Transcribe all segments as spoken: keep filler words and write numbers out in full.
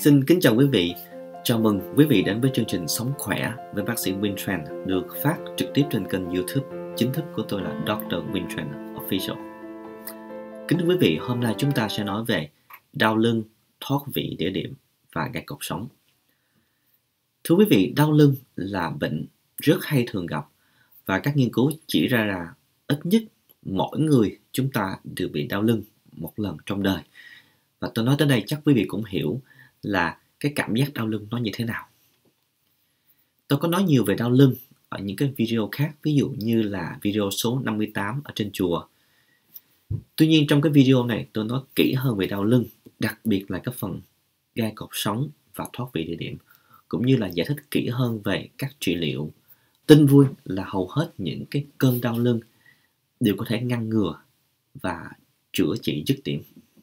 Xin kính chào quý vị. Chào mừng quý vị đến với chương trình Sống Khỏe với bác sĩ Win Tran được phát trực tiếp trên kênh YouTube chính thức của tôi là doctor Win Tran Official. Kính thưa quý vị, hôm nay chúng ta sẽ nói về đau lưng, thoát vị đĩa đệm và gai cột sống. Thưa quý vị, đau lưng là bệnh rất hay thường gặp và các nghiên cứu chỉ ra là ít nhất mỗi người chúng ta đều bị đau lưng một lần trong đời. Và tôi nói tới đây chắc quý vị cũng hiểu là cái cảm giác đau lưng nó như thế nào. Tôi có nói nhiều về đau lưng ở những cái video khác, ví dụ như là video số năm mươi tám ở trên chùa. Tuy nhiên trong cái video này tôi nói kỹ hơn về đau lưng, đặc biệt là cái phần gai cột sống và thoát vị đĩa đệm, cũng như là giải thích kỹ hơn về các trị liệu. Tin vui là hầu hết những cái cơn đau lưng đều có thể ngăn ngừa và chữa trị dứt điểm.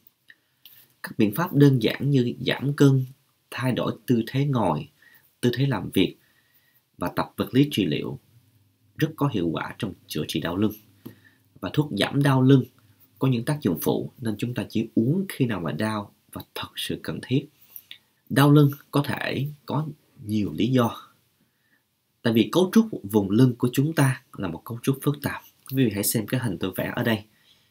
Các biện pháp đơn giản như giảm cân, thay đổi tư thế ngồi, tư thế làm việc và tập vật lý trị liệu rất có hiệu quả trong chữa trị đau lưng. Và thuốc giảm đau lưng có những tác dụng phụ nên chúng ta chỉ uống khi nào mà đau và thật sự cần thiết. Đau lưng có thể có nhiều lý do. Tại vì cấu trúc vùng lưng của chúng ta là một cấu trúc phức tạp. Quý vị hãy xem cái hình tôi vẽ ở đây.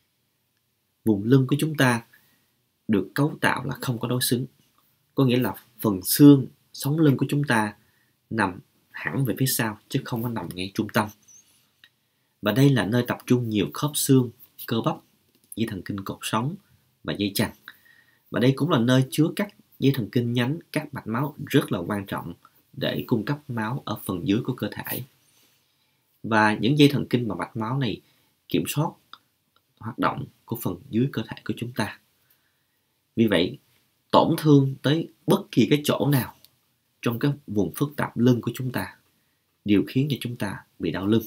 Vùng lưng của chúng ta được cấu tạo là không có đối xứng. Có nghĩa là phần xương, sống lưng của chúng ta nằm hẳn về phía sau chứ không có nằm ngay trung tâm. Và đây là nơi tập trung nhiều khớp xương, cơ bắp, dây thần kinh cột sống và dây chằng. Và đây cũng là nơi chứa các dây thần kinh nhánh, các mạch máu rất là quan trọng để cung cấp máu ở phần dưới của cơ thể. Và những dây thần kinh và mạch máu này kiểm soát hoạt động của phần dưới cơ thể của chúng ta. Vì vậy, tổn thương tới bất kỳ cái chỗ nào trong cái vùng phức tạp lưng của chúng ta đều khiến cho chúng ta bị đau lưng.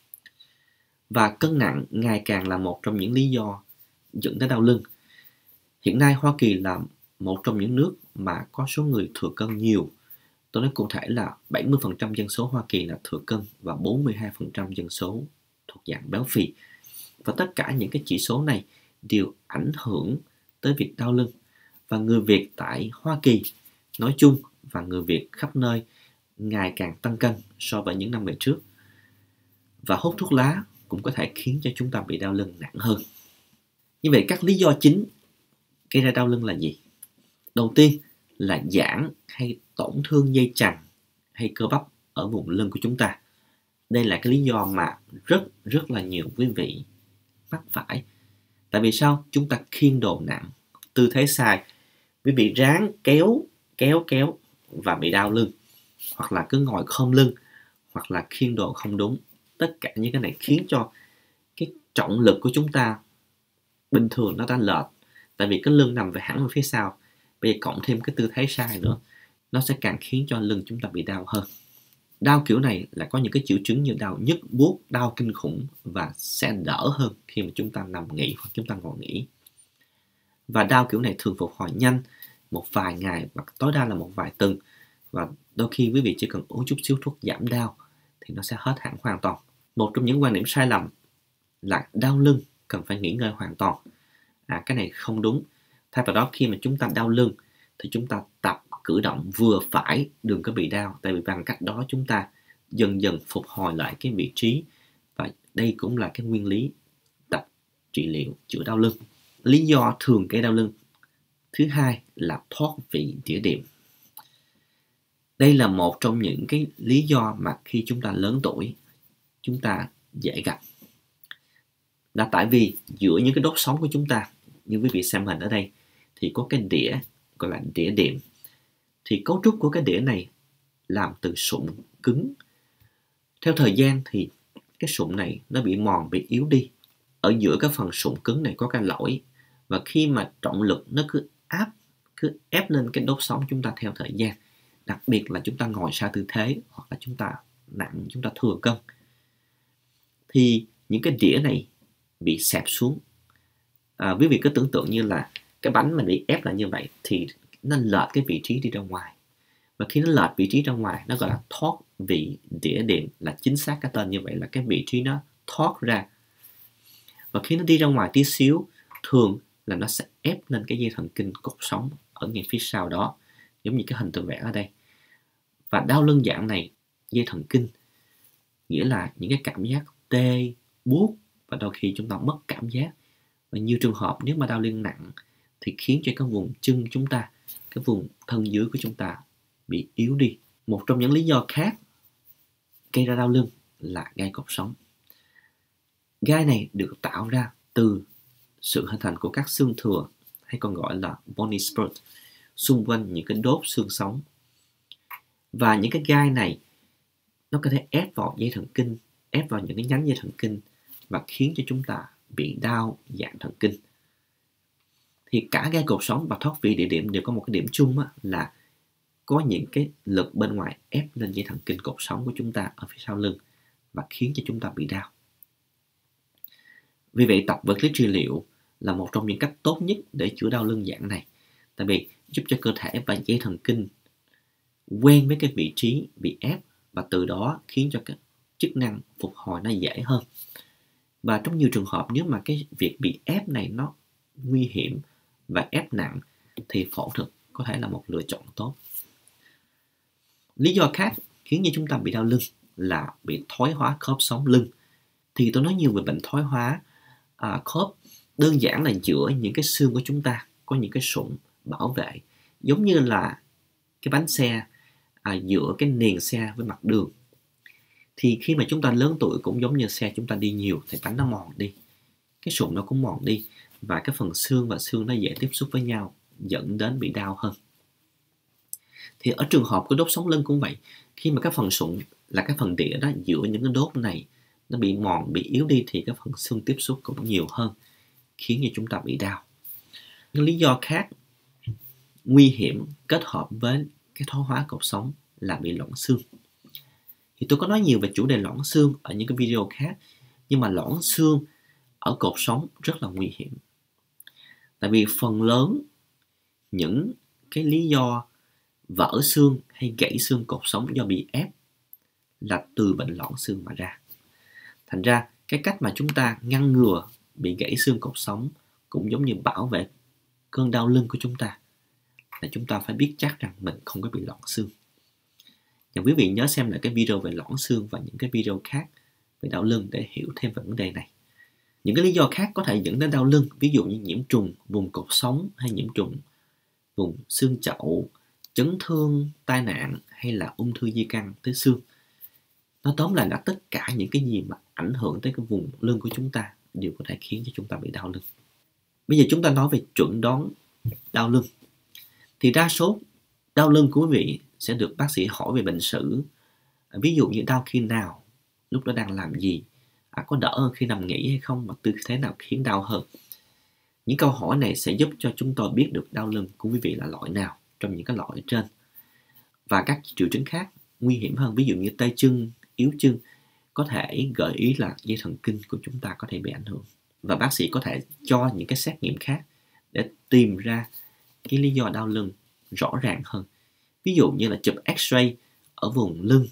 Và cân nặng ngày càng là một trong những lý do dẫn tới đau lưng. Hiện nay Hoa Kỳ là một trong những nước mà có số người thừa cân nhiều. Tôi nói cụ thể là bảy mươi phần trăm dân số Hoa Kỳ là thừa cân và bốn mươi hai phần trăm dân số thuộc dạng béo phì. Và tất cả những cái chỉ số này đều ảnh hưởng tới việc đau lưng. Và người Việt tại Hoa Kỳ nói chung và người Việt khắp nơi ngày càng tăng cân so với những năm về trước. Và hút thuốc lá cũng có thể khiến cho chúng ta bị đau lưng nặng hơn. Như vậy các lý do chính gây ra đau lưng là gì? Đầu tiên là giãn hay tổn thương dây chằng hay cơ bắp ở vùng lưng của chúng ta. Đây là cái lý do mà rất rất là nhiều quý vị mắc phải. Tại vì sao? Chúng ta khiêng đồ nặng, tư thế sai, quý vị ráng kéo, kéo, kéo và bị đau lưng. Hoặc là cứ ngồi khom lưng, hoặc là khiêng đồ không đúng. Tất cả những cái này khiến cho cái trọng lực của chúng ta bình thường nó đã lệch. Tại vì cái lưng nằm về hẳn ở phía sau. Bây giờ cộng thêm cái tư thế sai nữa, nó sẽ càng khiến cho lưng chúng ta bị đau hơn. Đau kiểu này là có những cái triệu chứng như đau nhức, buốt, đau kinh khủng và sẽ đỡ hơn khi mà chúng ta nằm nghỉ hoặc chúng ta ngồi nghỉ. Và đau kiểu này thường phục hồi nhanh, một vài ngày hoặc tối đa là một vài tuần. Và đôi khi quý vị chỉ cần uống chút xíu thuốc giảm đau thì nó sẽ hết hẳn hoàn toàn. Một trong những quan điểm sai lầm là đau lưng cần phải nghỉ ngơi hoàn toàn. À, cái này không đúng. Thay vào đó khi mà chúng ta đau lưng thì chúng ta tập cử động vừa phải, đừng có bị đau. Tại vì bằng cách đó chúng ta dần dần phục hồi lại cái vị trí. Và đây cũng là cái nguyên lý tập trị liệu chữa đau lưng. Lý do thường gây đau lưng thứ hai là thoát vị đĩa đệm. Đây là một trong những cái lý do mà khi chúng ta lớn tuổi chúng ta dễ gặp. Là tại vì giữa những cái đốt sống của chúng ta, như quý vị xem hình ở đây, thì có cái đĩa gọi là đĩa đệm. Thì cấu trúc của cái đĩa này làm từ sụn cứng. Theo thời gian thì cái sụn này nó bị mòn, bị yếu đi. Ở giữa cái phần sụn cứng này có cái lõi. Và khi mà trọng lực nó cứ áp, cứ ép lên cái đốt sống chúng ta theo thời gian. Đặc biệt là chúng ta ngồi sai tư thế hoặc là chúng ta nặng, chúng ta thừa cân. Thì những cái đĩa này bị xẹp xuống. À, quý vị cứ tưởng tượng như là cái bánh mà bị ép lại như vậy thì nó lệch cái vị trí đi ra ngoài. Và khi nó lệch vị trí ra ngoài, nó gọi là thoát vị đĩa đệm, là chính xác cái tên như vậy, là cái vị trí nó thoát ra. Và khi nó đi ra ngoài tí xíu, thường là nó sẽ ép lên cái dây thần kinh cột sống ở ngay phía sau đó. giống như cái hình tôi vẽ ở đây. Và đau lưng dạng này, dây thần kinh, nghĩa là những cái cảm giác tê, buốt và đôi khi chúng ta mất cảm giác. Và nhiều trường hợp nếu mà đau lưng nặng thì khiến cho cái vùng chân chúng ta, cái vùng thân dưới của chúng ta bị yếu đi. Một trong những lý do khác gây ra đau lưng là gai cột sống. Gai này được tạo ra từ sự hình thành của các xương thừa, hay còn gọi là bony spurt, xung quanh những cái đốt xương sống. Và những cái gai này nó có thể ép vào dây thần kinh, ép vào những cái nhánh dây thần kinh và khiến cho chúng ta bị đau dạng thần kinh. Thì cả gai cột sống và thoát vị địa điểm đều có một cái điểm chung á, là có những cái lực bên ngoài ép lên dây thần kinh cột sống của chúng ta ở phía sau lưng và khiến cho chúng ta bị đau. Vì vậy tập vật lý trị liệu là một trong những cách tốt nhất để chữa đau lưng dạng này, tại vì giúp cho cơ thể và dây thần kinh quen với cái vị trí bị ép và từ đó khiến cho cái chức năng phục hồi nó dễ hơn. Và trong nhiều trường hợp nếu mà cái việc bị ép này nó nguy hiểm và ép nặng thì phẫu thuật có thể là một lựa chọn tốt. Lý do khác khiến cho chúng ta bị đau lưng là bị thoái hóa khớp sống lưng. Thì tôi nói nhiều về bệnh thoái hóa à, khớp, đơn giản là giữa những cái xương của chúng ta có những cái sụn bảo vệ, giống như là cái bánh xe à, giữa cái nền xe với mặt đường. Thì khi mà chúng ta lớn tuổi cũng giống như xe chúng ta đi nhiều thì bánh nó mòn đi, cái sụn nó cũng mòn đi và cái phần xương và xương nó dễ tiếp xúc với nhau, dẫn đến bị đau hơn. Thì ở trường hợp của đốt sống lưng cũng vậy, khi mà cái phần sụn là cái phần đĩa đó giữa những cái đốt này nó bị mòn, bị yếu đi thì cái phần xương tiếp xúc cũng nhiều hơn, khiến cho chúng ta bị đau. Cái lý do khác nguy hiểm kết hợp với cái thoái hóa cột sống là bị loãng xương. Thì tôi có nói nhiều về chủ đề loãng xương ở những cái video khác, nhưng mà loãng xương ở cột sống rất là nguy hiểm. Tại vì phần lớn những cái lý do vỡ xương hay gãy xương cột sống do bị ép là từ bệnh loãng xương mà ra. Thành ra cái cách mà chúng ta ngăn ngừa bị gãy xương cột sống cũng giống như bảo vệ cơn đau lưng của chúng ta, là chúng ta phải biết chắc rằng mình không có bị loãng xương. Và quý vị nhớ xem lại cái video về loãng xương và những cái video khác về đau lưng để hiểu thêm về vấn đề này. Những cái lý do khác có thể dẫn đến đau lưng, ví dụ như nhiễm trùng vùng cột sống hay nhiễm trùng vùng xương chậu, chấn thương, tai nạn hay là ung thư di căn tới xương. Nó tóm lại là tất cả những cái gì mà ảnh hưởng tới cái vùng lưng của chúng ta đều có thể khiến cho chúng ta bị đau lưng. Bây giờ chúng ta nói về chẩn đoán đau lưng. Thì đa số đau lưng của quý vị sẽ được bác sĩ hỏi về bệnh sử. Ví dụ như đau khi nào, lúc đó đang làm gì, à, có đỡ hơn khi nằm nghỉ hay không, và tư thế nào khiến đau hơn. Những câu hỏi này sẽ giúp cho chúng tôi biết được đau lưng của quý vị là loại nào trong những cái loại ở trên. Và các triệu chứng khác nguy hiểm hơn, ví dụ như tê chân, yếu chân, có thể gợi ý là dây thần kinh của chúng ta có thể bị ảnh hưởng. Và bác sĩ có thể cho những cái xét nghiệm khác để tìm ra cái lý do đau lưng rõ ràng hơn. Ví dụ như là chụp X-ray ở vùng lưng.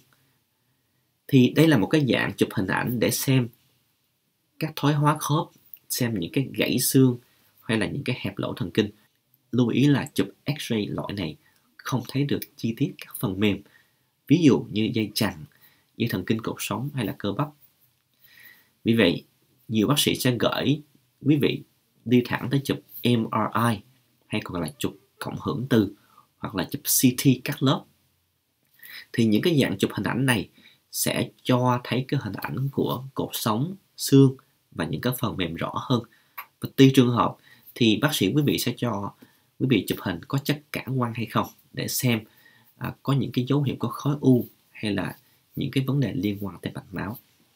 Thì đây là một cái dạng chụp hình ảnh để xem các thoái hóa khớp, xem những cái gãy xương hay là những cái hẹp lỗ thần kinh. Lưu ý là chụp X-ray loại này không thấy được chi tiết các phần mềm, ví dụ như dây chằng, dây thần kinh cột sống hay là cơ bắp. Vì vậy, nhiều bác sĩ sẽ gửi quý vị đi thẳng tới chụp em rờ i hay còn là chụp cộng hưởng từ hoặc là chụp xê tê cắt lớp. Thì những cái dạng chụp hình ảnh này sẽ cho thấy cái hình ảnh của cột sống, xương và những cái phần mềm rõ hơn. Và tùy trường hợp thì bác sĩ quý vị sẽ cho quý vị chụp hình có chất cản quang hay không để xem à, có những cái dấu hiệu có khối u hay là những cái vấn đề liên quan tới mạch máu.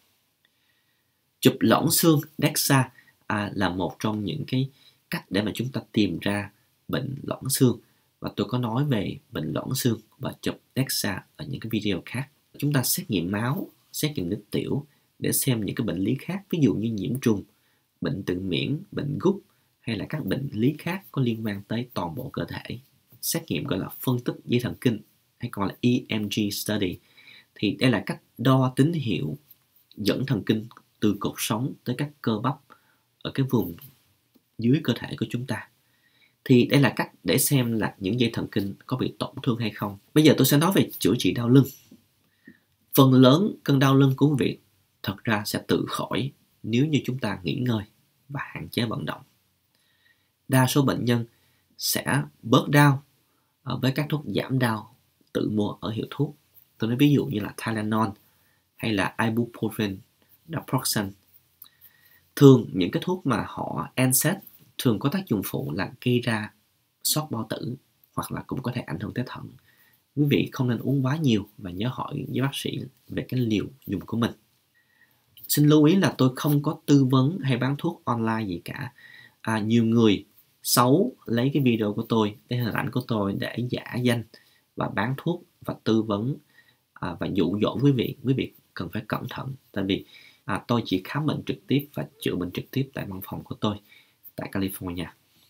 Chụp loãng xương đê e xê a à, là một trong những cái cách để mà chúng ta tìm ra bệnh loãng xương, và tôi có nói về bệnh loãng xương và chụp đê e xê a ở những cái video khác. Chúng ta xét nghiệm máu, xét nghiệm nước tiểu để xem những cái bệnh lý khác, ví dụ như nhiễm trùng, bệnh tự miễn, bệnh gút hay là các bệnh lý khác có liên quan tới toàn bộ cơ thể. Xét nghiệm gọi là phân tích dây thần kinh hay còn là e em giê study. Thì đây là cách đo tín hiệu dẫn thần kinh từ cột sống tới các cơ bắp ở cái vùng dưới cơ thể của chúng ta. Thì đây là cách để xem là những dây thần kinh có bị tổn thương hay không. Bây giờ tôi sẽ nói về chữa trị đau lưng. Phần lớn cơn đau lưng của quý vị thật ra sẽ tự khỏi nếu như chúng ta nghỉ ngơi và hạn chế vận động. Đa số bệnh nhân sẽ bớt đau với các thuốc giảm đau tự mua ở hiệu thuốc. Tôi nói ví dụ như là Tylenol hay là Ibuprofen, Naproxen. Thường những cái thuốc mà họ N SAID thường có tác dụng phụ là gây ra sót bao tử hoặc là cũng có thể ảnh hưởng tới thận. Quý vị không nên uống quá nhiều và nhớ hỏi với bác sĩ về cái liều dùng của mình. Xin lưu ý là tôi không có tư vấn hay bán thuốc online gì cả. À, nhiều người xấu lấy cái video của tôi, cái hình ảnh của tôi để giả danh và bán thuốc và tư vấn à, và dụ dỗ quý vị. Quý vị cần phải cẩn thận, tại vì à, tôi chỉ khám bệnh trực tiếp và chữa bệnh trực tiếp tại văn phòng của tôi tại California.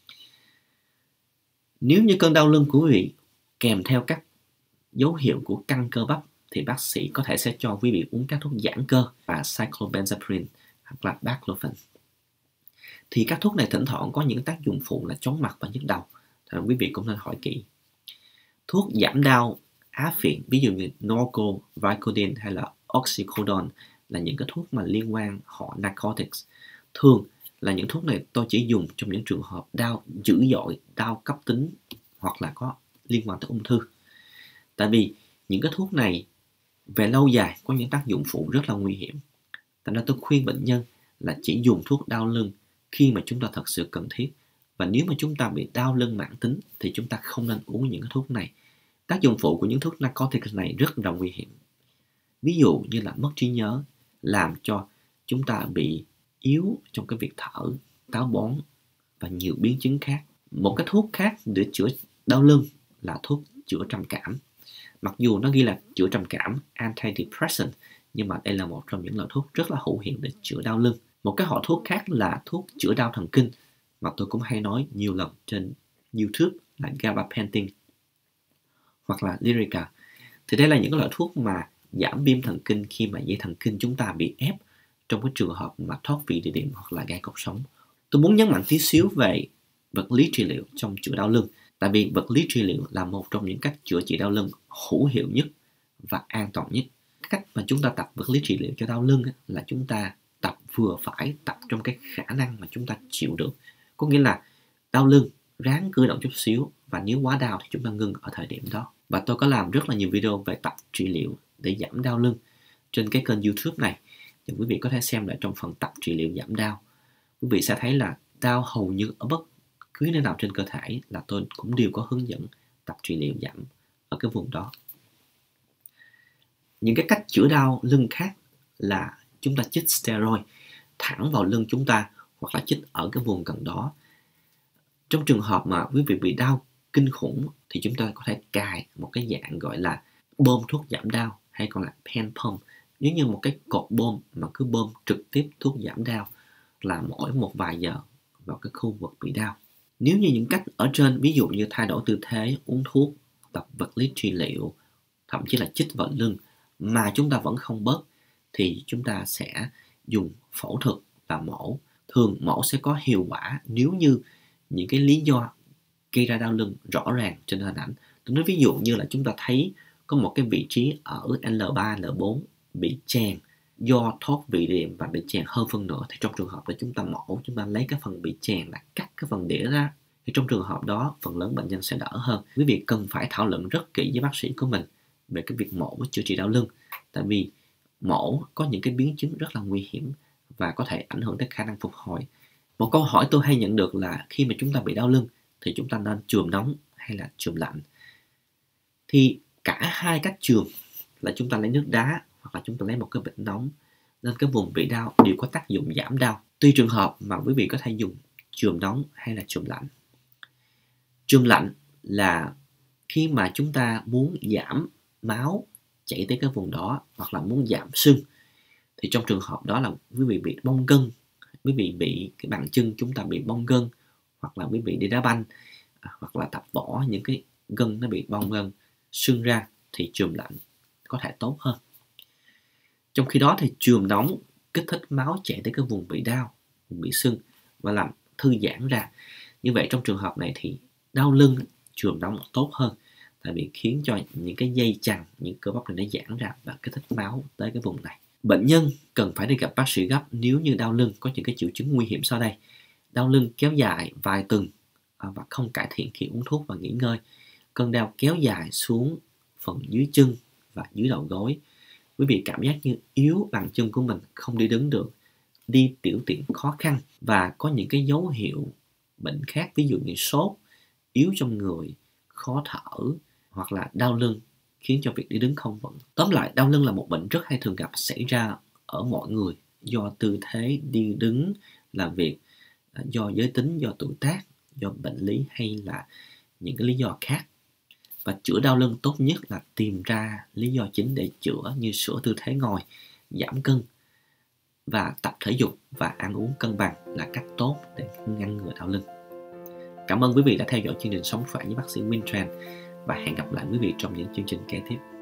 Nếu như cơn đau lưng của quý vị kèm theo các dấu hiệu của căng cơ bắp thì bác sĩ có thể sẽ cho quý vị uống các thuốc giãn cơ và cyclobenzaprine hoặc là baclofen. Thì các thuốc này thỉnh thoảng có những tác dụng phụ là chóng mặt và nhức đầu, thì quý vị cũng nên hỏi kỹ. Thuốc giảm đau á phiện ví dụ như Norco, Vicodin hay là Oxycodone là những cái thuốc mà liên quan họ narcotics. Thường là những thuốc này tôi chỉ dùng trong những trường hợp đau dữ dội, đau cấp tính hoặc là có liên quan tới ung thư. Tại vì những cái thuốc này về lâu dài có những tác dụng phụ rất là nguy hiểm. Thành ra tôi khuyên bệnh nhân là chỉ dùng thuốc đau lưng khi mà chúng ta thật sự cần thiết. Và nếu mà chúng ta bị đau lưng mãn tính thì chúng ta không nên uống những cái thuốc này. Tác dụng phụ của những thuốc narcotics này rất là nguy hiểm. Ví dụ như là mất trí nhớ, làm cho chúng ta bị yếu trong cái việc thở, táo bón và nhiều biến chứng khác. Một cái thuốc khác để chữa đau lưng là thuốc chữa trầm cảm. Mặc dù nó ghi là chữa trầm cảm, antidepressant, nhưng mà đây là một trong những loại thuốc rất là hữu hiệu để chữa đau lưng. Một cái họ thuốc khác là thuốc chữa đau thần kinh mà tôi cũng hay nói nhiều lần trên YouTube là gabapentin hoặc là Lyrica. Thì đây là những loại thuốc mà giảm viêm thần kinh khi mà dây thần kinh chúng ta bị ép trong cái trường hợp mà thoát vị địa điểm hoặc là gai cột sống. Tôi muốn nhấn mạnh tí xíu về vật lý trị liệu trong chữa đau lưng. Tại vì vật lý trị liệu là một trong những cách chữa trị đau lưng hữu hiệu nhất và an toàn nhất. Cách mà chúng ta tập vật lý trị liệu cho đau lưng là chúng ta tập vừa phải, tập trong cái khả năng mà chúng ta chịu được. Có nghĩa là đau lưng, ráng cử động chút xíu và nếu quá đau thì chúng ta ngưng ở thời điểm đó. Và tôi có làm rất là nhiều video về tập trị liệu để giảm đau lưng trên cái kênh YouTube này. Thì quý vị có thể xem lại trong phần tập trị liệu giảm đau. Quý vị sẽ thấy là đau hầu như ở bất cứ nơi nào trên cơ thể là tôi cũng đều có hướng dẫn tập trị liệu giảm ở cái vùng đó. Những cái cách chữa đau lưng khác là chúng ta chích steroid thẳng vào lưng chúng ta hoặc là chích ở cái vùng gần đó. Trong trường hợp mà quý vị bị đau kinh khủng thì chúng ta có thể cài một cái dạng gọi là bơm thuốc giảm đau hay còn là pen pump, giống như một cái cột bơm mà cứ bơm trực tiếp thuốc giảm đau là mỗi một vài giờ vào cái khu vực bị đau. Nếu như những cách ở trên, ví dụ như thay đổi tư thế, uống thuốc, tập vật lý trị liệu, thậm chí là chích vào lưng mà chúng ta vẫn không bớt thì chúng ta sẽ dùng phẫu thuật và mổ. Thường mổ sẽ có hiệu quả nếu như những cái lý do gây ra đau lưng rõ ràng trên hình ảnh. Tôi nói ví dụ như là chúng ta thấy có một cái vị trí ở L ba, L bốn bị chèn do thoát vị điểm và bị chèn hơn phân nửa, thì trong trường hợp đó chúng ta mổ, chúng ta lấy cái phần bị chèn là cắt cái phần đĩa ra, thì trong trường hợp đó phần lớn bệnh nhân sẽ đỡ hơn. Quý vị cần phải thảo luận rất kỹ với bác sĩ của mình về cái việc mổ chữa trị đau lưng, tại vì mổ có những cái biến chứng rất là nguy hiểm và có thể ảnh hưởng tới khả năng phục hồi. Một câu hỏi tôi hay nhận được là khi mà chúng ta bị đau lưng thì chúng ta nên chườm nóng hay là chườm lạnh. Thì cả hai cách chườm là chúng ta lấy nước đá hoặc là chúng ta lấy một cái bịch nóng lên cái vùng bị đau đều có tác dụng giảm đau. Tùy trường hợp mà quý vị có thể dùng chườm nóng hay là chườm lạnh. Chườm lạnh là khi mà chúng ta muốn giảm máu chảy tới cái vùng đó hoặc là muốn giảm sưng, thì trong trường hợp đó là quý vị bị bong gân, quý vị bị cái bàn chân chúng ta bị bong gân, hoặc là quý vị đi đá banh, hoặc là tập võ, những cái gân nó bị bong gân sưng ra thì chườm lạnh có thể tốt hơn. Trong khi đó thì chườm nóng kích thích máu chạy tới cái vùng bị đau, vùng bị sưng và làm thư giãn ra. Như vậy trong trường hợp này thì đau lưng trường nóng tốt hơn, tại vì khiến cho những cái dây chằng, những cơ bắp này nó giãn ra và kích thích máu tới cái vùng này. Bệnh nhân cần phải đi gặp bác sĩ gấp nếu như đau lưng có những cái triệu chứng nguy hiểm sau đây. Đau lưng kéo dài vài tuần và không cải thiện khi uống thuốc và nghỉ ngơi. Cơn đau kéo dài xuống phần dưới chân và dưới đầu gối. Quý vị cảm giác như yếu bàn chân của mình, không đi đứng được, đi tiểu tiện khó khăn và có những cái dấu hiệu bệnh khác, ví dụ như sốt, yếu trong người, khó thở hoặc là đau lưng khiến cho việc đi đứng không vững. Tóm lại, đau lưng là một bệnh rất hay thường gặp xảy ra ở mọi người do tư thế đi đứng, làm việc, do giới tính, do tuổi tác, do bệnh lý hay là những cái lý do khác. Và chữa đau lưng tốt nhất là tìm ra lý do chính để chữa, như sửa tư thế ngồi, giảm cân và tập thể dục và ăn uống cân bằng là cách tốt để ngăn ngừa đau lưng. Cảm ơn quý vị đã theo dõi chương trình Sống Khỏe với bác sĩ Win Tran và hẹn gặp lại quý vị trong những chương trình kế tiếp.